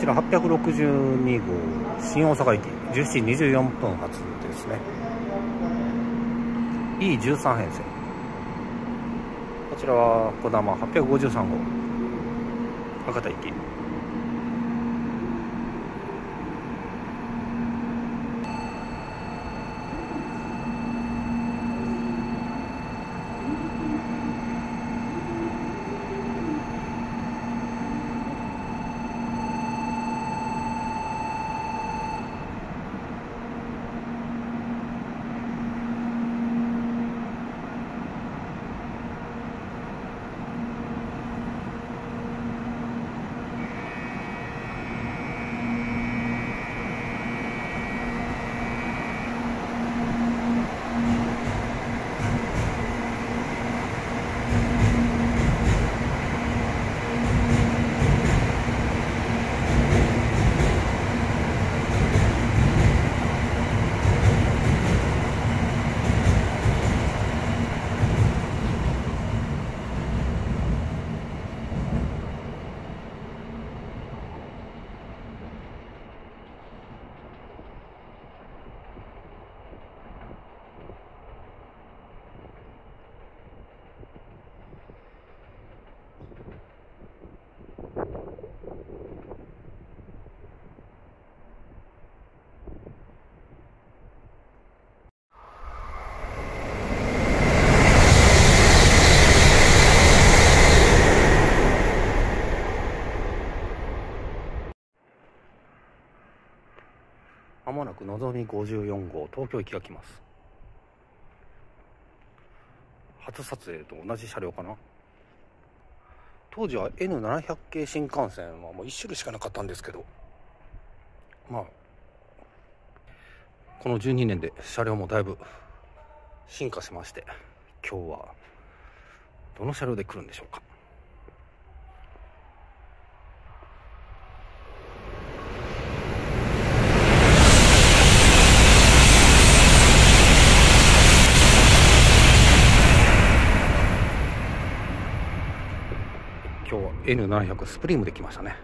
ちら862号新大阪駅17時24分発ですね。 E13 編成。こちらはこだま853号博多行き。まもなくのぞみ54号東京行きが来ます。初撮影と同じ車両かな。当時は N700 系新幹線はもう1種類しかなかったんですけど、まあこの12年で車両もだいぶ進化しまして、今日はどの車両で来るんでしょうか。今日は N700 スプリームで来ましたね。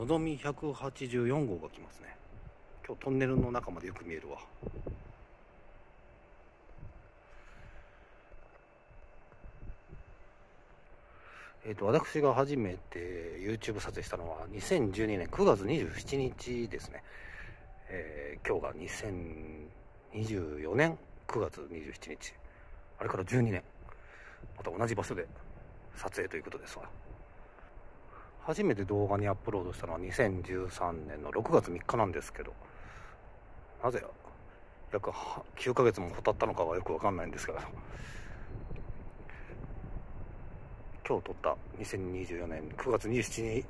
のぞみ184号が来ますね。今日トンネルの中までよく見えるわ。私が初めて YouTube 撮影したのは2012年9月27日ですね。今日が2024年9月27日。あれから12年。また同じ場所で撮影ということですわ。初めて動画にアップロードしたのは2013年の6月3日なんですけど、なぜ約9ヶ月も経ったのかはよくわかんないんですが、今日撮った2024年9月27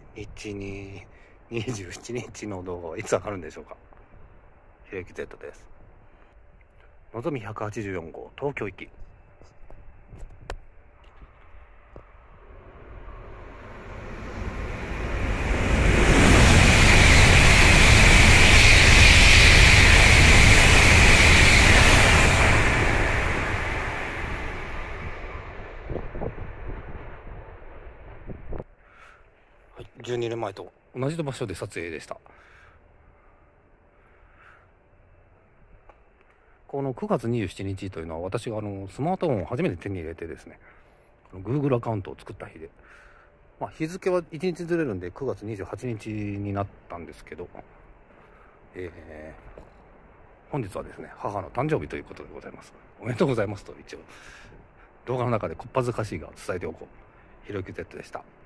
日の動画はいつ上がるんでしょうか。ひろゆき Z です。のぞみ184号東京行き。12年前と同じ場所で撮影でした。この9月27日というのは私がスマートフォンを初めて手に入れてですね、Google アカウントを作った日で、日付は1日ずれるんで9月28日になったんですけど、本日はですね、母の誕生日ということでございます。おめでとうございますと一応動画の中でこっぱずかしいが伝えておこう。ひろゆき Z でした。